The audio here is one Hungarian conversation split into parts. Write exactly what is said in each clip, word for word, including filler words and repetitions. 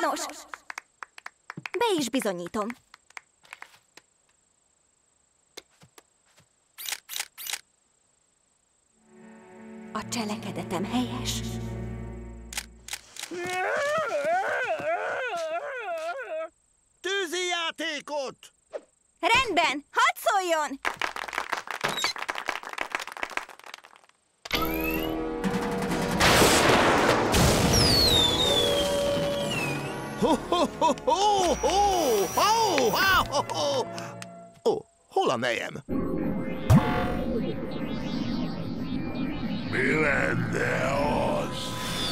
Nos, be is bizonyítom. A cselekedetem helyes. Tűzijátékot! Rendben, hadd szóljon! Ho-ho-ho-ho-ho! Ho-ho-ho-ho! Ó, hol a nejem? Mi lenne az?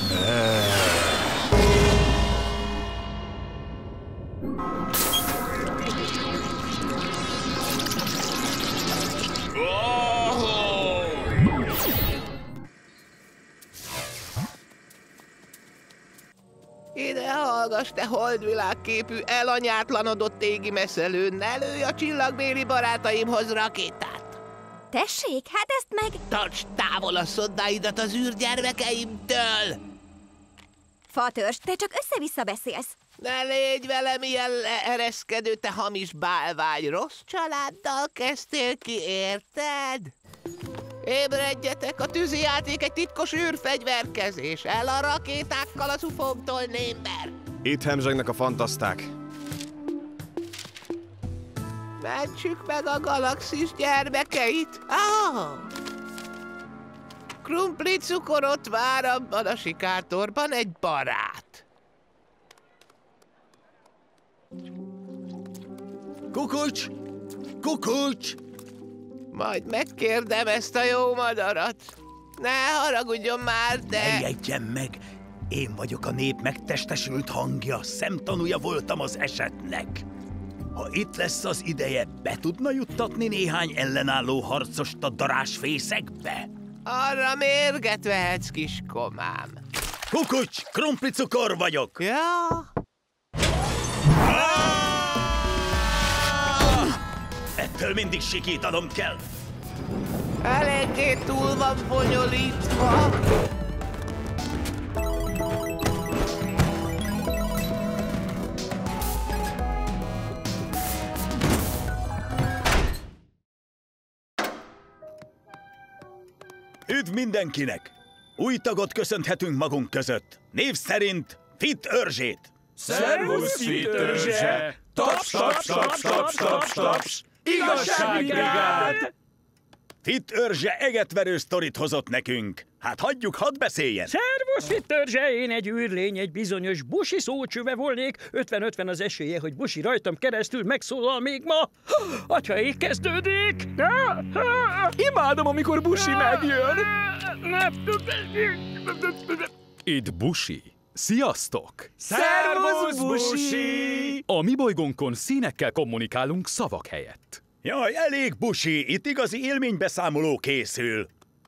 Ide hallgass, te holdvilágképű, elanyátlanodott égi messzelő, ne lőj a csillagbéli barátaimhoz rakétát! Tessék, hát ezt meg... Tarts távol a szoddáidat az űrgyermekeimtől! Fatörzs, te csak össze-vissza beszélsz. Ne légy velem ilyen leereszkedő, te hamis bálvány, rossz családdal kezdtél ki, érted? Ébredjetek, a tűzijáték egy titkos űrfegyverkezés, el a rakétákkal az ufóktól, némber! Itt hemzsegnek a fantaszták. Mentsük meg a galaxis gyermekeit! Ah! Krumpli cukor ott vár abban a sikátorban egy barát. Kukucs! Kukucs! Majd megkérdem ezt a jó madarat. Ne haragudjon már, de... Ne jegyen meg! Én vagyok a nép megtestesült hangja, szemtanúja voltam az esetnek. Ha itt lesz az ideje, be tudna juttatni néhány ellenálló harcost a darásfészekbe? Arra mérget vehetsz, kiskomám. Kukucs! Krumplicukor vagyok! Ja? Ettől mindig sikítanom kell. Eléggé túl van bonyolítva. Üdv mindenkinek! Új tagot köszönhetünk magunk között. Név szerint Fit Örzsét. Szervusz, Fit Örzse! Taps, taps, taps, taps, taps, taps! Igazságbrigád! Fit Örzse egetverő sztorit hozott nekünk. Hát hagyjuk, hadd beszéljen. Szervusz, Fit Örzse! Én egy űrlény, egy bizonyos Busi szócsöve volnék. ötven-ötven az esélye, hogy Busi rajtam keresztül megszólal még ma. Atya, így kezdődik! Imádom, amikor Busi megjön! Itt Busi. Sziasztok! Szervusz, Busi! A mi bolygónkon színekkel kommunikálunk szavak helyett. Jaj, elég, Busi, itt igazi élménybeszámoló készül.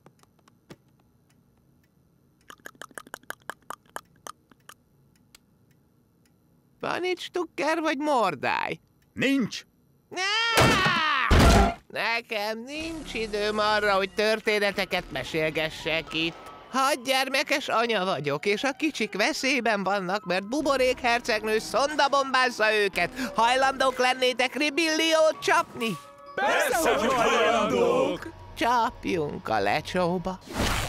Van itt Stukker vagy Mordály? Nincs. Nekem nincs időm arra, hogy történeteket mesélgessek itt. Hadgyermekes anya vagyok, és a kicsik veszélyben vannak, mert Buborék hercegnő szondabombázza őket. Hajlandók lennétek Ribilliót csapni? Persze, hogy hajlandók! Csapjunk a lecsóba.